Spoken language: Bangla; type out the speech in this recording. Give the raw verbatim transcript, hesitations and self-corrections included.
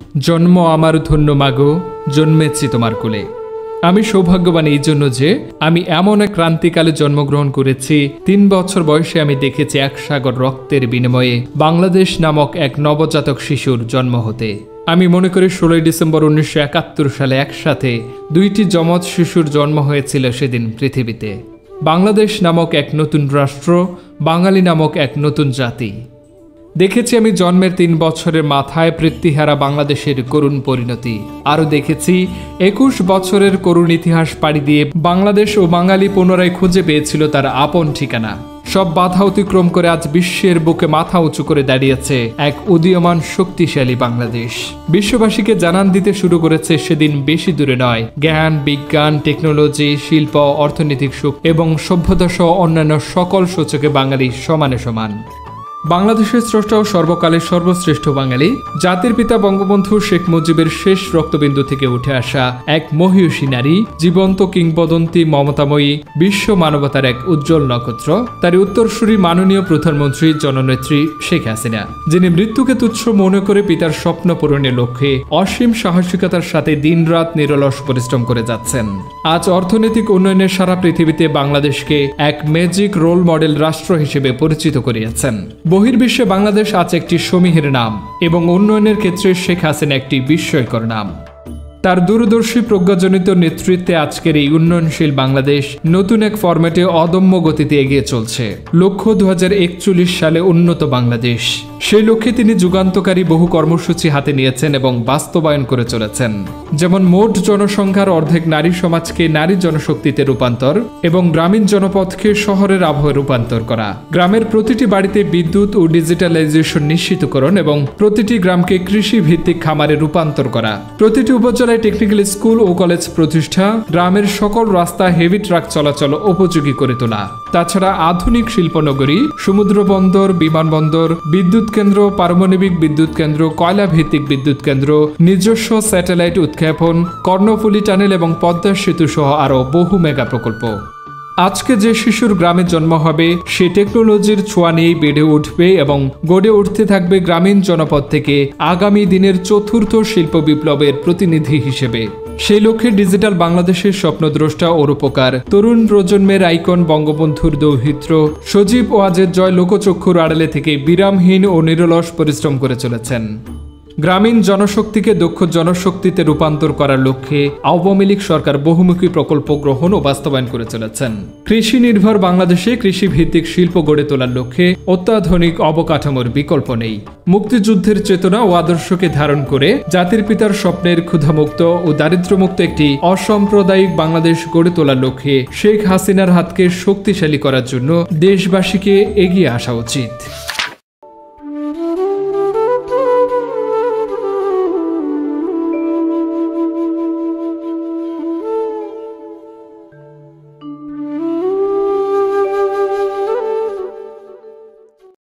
জন্ম আমার ধন্য মাগো, জন্মেছি তোমার কোলে। আমি সৌভাগ্যবান এই জন্য যে আমি এমন এক ক্রান্তিকালে জন্মগ্রহণ করেছি, তিন বছর বয়সে আমি দেখেছি এক সাগর রক্তের বিনিময়ে বাংলাদেশ নামক এক নবজাতক শিশুর জন্ম হতে। আমি মনে করি ষোলোই ডিসেম্বর উনিশশো একাত্তর সালে একসাথে দুইটি যমজ শিশুর জন্ম হয়েছিল সেদিন পৃথিবীতে। বাংলাদেশ নামক এক নতুন রাষ্ট্র, বাঙালি নামক এক নতুন জাতি। দেখেছি আমি জন্মের তিন বছরের মাথায় পৃথ্বীহারা বাংলাদেশের করুণ পরিণতি। আরও দেখেছি একুশ বছরের করুণ ইতিহাস পাড়ি দিয়ে বাংলাদেশ ও বাঙালি পুনরায় খুঁজে পেয়েছিল তার আপন ঠিকানা। সব বাধা অতিক্রম করে আজ বিশ্বের বুকে মাথা উঁচু করে দাঁড়িয়েছে এক উদীয়মান শক্তিশালী বাংলাদেশ। বিশ্ববাসীকে জানান দিতে শুরু করেছে সেদিন বেশি দূরে নয়, জ্ঞান, বিজ্ঞান, টেকনোলজি, শিল্প, অর্থনৈতিক সুখ এবং সভ্যতা সহ অন্যান্য সকল সূচকে বাঙালি সমানে সমান। বাংলাদেশের স্রষ্টা ও সর্বকালের সর্বশ্রেষ্ঠ বাঙালি, জাতির পিতা বঙ্গবন্ধু শেখ মুজিবের শেষ রক্তবিন্দু থেকে উঠে আসা এক মহীয়সী নারী, জীবন্ত কিংবদন্তি, মমতাময়ী, বিশ্ব মানবতার এক উজ্জ্বল নক্ষত্র, তার উত্তরসূরি মাননীয় প্রধানমন্ত্রী জননেত্রী শেখ হাসিনা, যিনি মৃত্যুকে তুচ্ছ মনে করে পিতার স্বপ্ন পূরণের লক্ষ্যে অসীম সাহসিকতার সাথে দিনরাত নিরলস পরিশ্রম করে যাচ্ছেন। আজ অর্থনৈতিক উন্নয়নের সারা পৃথিবীতে বাংলাদেশকে এক ম্যাজিক রোল মডেল রাষ্ট্র হিসেবে পরিচিত করিয়েছেন। বহির্বিশ্বে বাংলাদেশ আজ একটি সমীহের নাম এবং উন্নয়নের ক্ষেত্রে শেখ হাসিনা একটি বিস্ময়কর নাম। তার দূরদর্শী প্রজ্ঞাজনিত নেতৃত্বে আজকের এই উন্নয়নশীল বাংলাদেশ নতুন এক ফরম্যাটে অদম্য গতিতে এগিয়ে চলছে। লক্ষ্য দু হাজার একচল্লিশ সালে উন্নত বাংলাদেশ। সেই লক্ষ্যে তিনি যুগান্তকারী বহু কর্মসূচি হাতে নিয়েছেন এবং বাস্তবায়ন করে চলেছেন। যেমন মোট জনসংখ্যার অর্ধেক নারী সমাজকে নারী জনশক্তিতে রূপান্তর এবং গ্রামীণ জনপথকে শহরের আবহে রূপান্তর করা, গ্রামের প্রতিটি বাড়িতে বিদ্যুৎ ও ডিজিটালাইজেশন নিশ্চিতকরণ এবং প্রতিটি গ্রামকে কৃষি ভিত্তিক খামারে রূপান্তর করা, প্রতিটি উপজেলা টেকনিক্যাল স্কুল ও কলেজ প্রতিষ্ঠা, গ্রামের সকল রাস্তা হেভি ট্রাক চলাচল উপযোগী করে তোলা। তাছাড়া আধুনিক শিল্পনগরী, সমুদ্র বন্দর, বিমানবন্দর, বিদ্যুৎ কেন্দ্র, পারমাণবিক বিদ্যুৎ কেন্দ্র, কয়লা ভিত্তিক বিদ্যুৎ কেন্দ্র, নিজস্ব স্যাটেলাইট উৎক্ষেপণ, কর্ণফুলী টানেল এবং পদ্মা সেতু সহ আরও বহু মেগা প্রকল্প। আজকে যে শিশুর গ্রামে জন্ম হবে সে টেকনোলজির ছোঁয়া নিয়েই বেড়ে উঠবে এবং গড়ে উঠতে থাকবে গ্রামীণ জনপদ থেকে আগামী দিনের চতুর্থ শিল্প বিপ্লবের প্রতিনিধি হিসেবে। সেই লক্ষ্যে ডিজিটাল বাংলাদেশের স্বপ্নদ্রষ্টা ও রূপকার তরুণ প্রজন্মের আইকন বঙ্গবন্ধুর দৌহিত্র সজীব ওয়াজেদ জয় লোকচক্ষুর আড়ালে থেকে বিরামহীন ও নিরলস পরিশ্রম করে চলেছেন। গ্রামীণ জনশক্তিকে দক্ষ জনশক্তিতে রূপান্তর করার লক্ষ্যে আওয়ামী লীগ সরকার বহুমুখী প্রকল্প গ্রহণ ও বাস্তবায়ন করে চলেছেন। কৃষি নির্ভর বাংলাদেশে কৃষি ভিত্তিক শিল্প গড়ে তোলার লক্ষ্যে অত্যাধুনিক অবকাঠামোর বিকল্প নেই। মুক্তিযুদ্ধের চেতনা ও আদর্শকে ধারণ করে জাতির পিতার স্বপ্নের ক্ষুধামুক্ত ও দারিদ্র্যমুক্ত একটি অসাম্প্রদায়িক বাংলাদেশ গড়ে তোলার লক্ষ্যে শেখ হাসিনার হাতকে শক্তিশালী করার জন্য দেশবাসীকে এগিয়ে আসা উচিত।